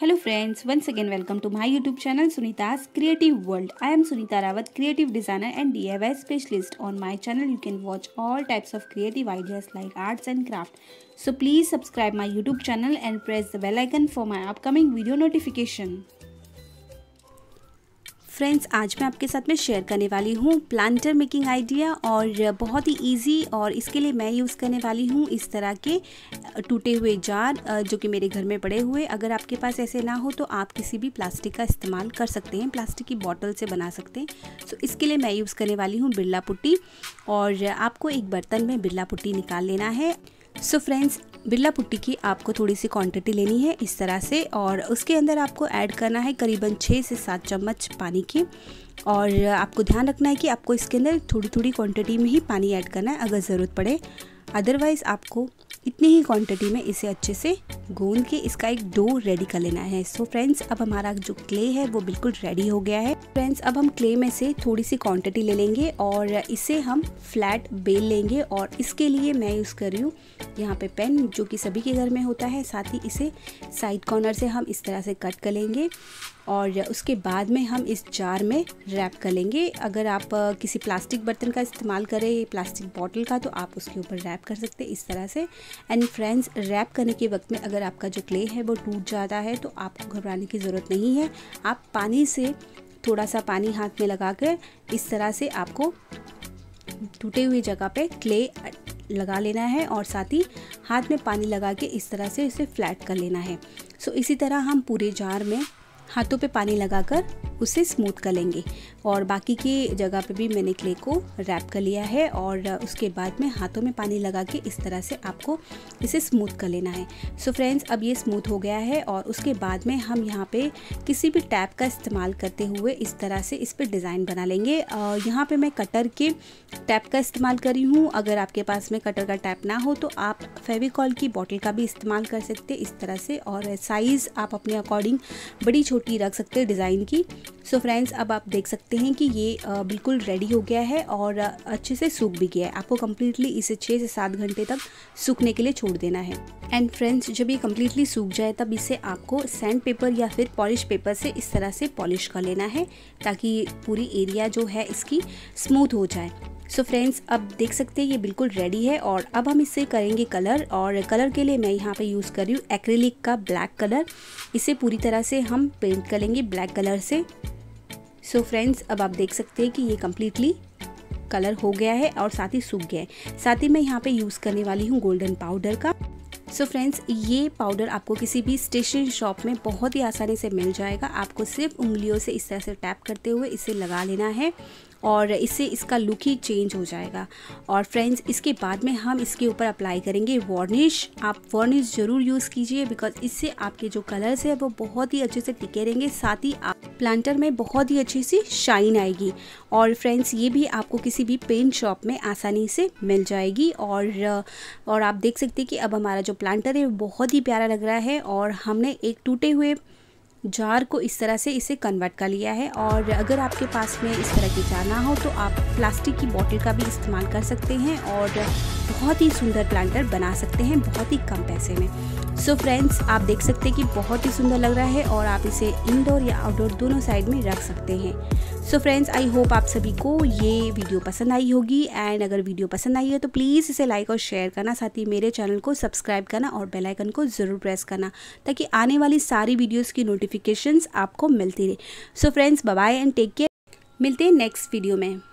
Hello friends, once again welcome to my YouTube channel Sunita's Creative World. I am Sunita Rawat, creative designer and DIY specialist. On my channel you can watch all types of creative ideas like arts and craft. So please subscribe my YouTube channel and press the bell icon for my upcoming video notification. Friends, आज मैं आपके साथ में share करने वाली हूँ planter making idea और बहुत ही इजी। और इसके लिए मैं यूज़ करने वाली हूँ इस तरह के टूटे हुए जार जो कि मेरे घर में पड़े हुए। अगर आपके पास ऐसे ना हो तो आप किसी भी प्लास्टिक का इस्तेमाल कर सकते हैं, प्लास्टिक की बॉटल से बना सकते हैं। सो इसके लिए मैं यूज़ करने वाली हूँ बिरला पुट्टी और आपको एक बर्तन में बिरला पुट्टी निकाल लेना है। सो फ्रेंड्स, बिरला पुट्टी की आपको थोड़ी सी क्वांटिटी लेनी है इस तरह से और उसके अंदर आपको ऐड करना है करीबन 6 से 7 चम्मच पानी की। और आपको ध्यान रखना है कि आपको इसके अंदर थोड़ी थोड़ी क्वांटिटी में ही पानी ऐड करना है अगर ज़रूरत पड़े, अदरवाइज़ आपको इतनी ही क्वांटिटी में इसे अच्छे से गूंद के इसका एक डो रेडी कर लेना है। सो फ्रेंड्स, अब हमारा जो क्ले है वो बिल्कुल रेडी हो गया है। फ्रेंड्स, अब हम क्ले में से थोड़ी सी क्वांटिटी ले लेंगे और इसे हम फ्लैट बेल लेंगे। और इसके लिए मैं यूज़ कर रही हूँ यहाँ पे पेन, जो कि सभी के घर में होता है। साथ ही इसे साइड कॉर्नर से हम इस तरह से कट कर लेंगे और उसके बाद में हम इस जार में रैप कर लेंगे। अगर आप किसी प्लास्टिक बर्तन का इस्तेमाल करें, प्लास्टिक बॉटल का, तो आप उसके ऊपर रैप कर सकते हैं इस तरह से। एंड फ्रेंड्स, रैप करने के वक्त में अगर आपका जो क्ले है वो टूट जाता है तो आपको घबराने की ज़रूरत नहीं है। आप पानी से थोड़ा सा पानी हाथ में लगा कर इस तरह से आपको टूटे हुई जगह पे क्ले लगा लेना है और साथ ही हाथ में पानी लगा के इस तरह से इसे फ्लैट कर लेना है। सो इसी तरह हम पूरे जार में हाथों पे पानी लगाकर उसे स्मूथ कर लेंगे। और बाकी की जगह पे भी मैंने क्ले को रैप कर लिया है और उसके बाद में हाथों में पानी लगा के इस तरह से आपको इसे स्मूथ कर लेना है। सो फ्रेंड्स, अब ये स्मूथ हो गया है और उसके बाद में हम यहाँ पे किसी भी टैप का इस्तेमाल करते हुए इस तरह से इस पर डिज़ाइन बना लेंगे। यहाँ पे मैं कटर के टैप का इस्तेमाल कर रही हूँ। अगर आपके पास में कटर का टैप ना हो तो आप फेविकॉल की बॉटल का भी इस्तेमाल कर सकते हैं इस तरह से। और साइज़ आप अपने अकॉर्डिंग बड़ी छोटी रख सकते हैं डिज़ाइन की। सो फ्रेंड्स, अब आप देख सकते हैं कि ये बिल्कुल रेडी हो गया है और अच्छे से सूख भी गया है। आपको कम्प्लीटली इसे 6 से 7 घंटे तक सूखने के लिए छोड़ देना है। एंड फ्रेंड्स, जब ये कम्प्लीटली सूख जाए तब इसे आपको सैंड पेपर या फिर पॉलिश पेपर से इस तरह से पॉलिश कर लेना है ताकि पूरी एरिया जो है इसकी स्मूथ हो जाए। सो फ्रेंड्स, अब देख सकते हैं ये बिल्कुल रेडी है और अब हम इससे करेंगे कलर। और कलर के लिए मैं यहाँ पे यूज़ कर रही हूँ एक्रिलिक का ब्लैक कलर। इसे पूरी तरह से हम पेंट कर लेंगे ब्लैक कलर से। सो फ्रेंड्स, अब आप देख सकते हैं कि ये कम्प्लीटली कलर हो गया है और साथ ही सूख गया है। साथ ही मैं यहाँ पे यूज़ करने वाली हूँ गोल्डन पाउडर का। सो फ्रेंड्स, ये पाउडर आपको किसी भी स्टेशनरी शॉप में बहुत ही आसानी से मिल जाएगा। आपको सिर्फ उंगलियों से इस तरह से टैप करते हुए इसे लगा लेना है और इससे इसका लुक ही चेंज हो जाएगा। और फ्रेंड्स, इसके बाद में हम इसके ऊपर अप्लाई करेंगे वार्निश। आप वार्निश ज़रूर यूज़ कीजिए बिकॉज इससे आपके जो कलर्स है वो बहुत ही अच्छे से टिके रहेंगे। साथ ही आप प्लांटर में बहुत ही अच्छी सी शाइन आएगी। और फ्रेंड्स, ये भी आपको किसी भी पेंट शॉप में आसानी से मिल जाएगी। और आप देख सकते हैं कि अब हमारा जो प्लांटर है वो बहुत ही प्यारा लग रहा है और हमने एक टूटे हुए जार को इस तरह से इसे कन्वर्ट कर लिया है। और अगर आपके पास में इस तरह की जार ना हो तो आप प्लास्टिक की बोतल का भी इस्तेमाल कर सकते हैं और बहुत ही सुंदर प्लांटर बना सकते हैं बहुत ही कम पैसे में। सो फ्रेंड्स, आप देख सकते हैं कि बहुत ही सुंदर लग रहा है और आप इसे इंडोर या आउटडोर दोनों साइड में रख सकते हैं। सो फ्रेंड्स, आई होप आप सभी को ये वीडियो पसंद आई होगी। एंड अगर वीडियो पसंद आई है तो प्लीज़ इसे लाइक और शेयर करना, साथ ही मेरे चैनल को सब्सक्राइब करना और बेल आइकन को ज़रूर प्रेस करना ताकि आने वाली सारी वीडियोस की नोटिफिकेशंस आपको मिलती रहे। So friends, bye bye and take care. मिलते हैं नेक्स्ट वीडियो में।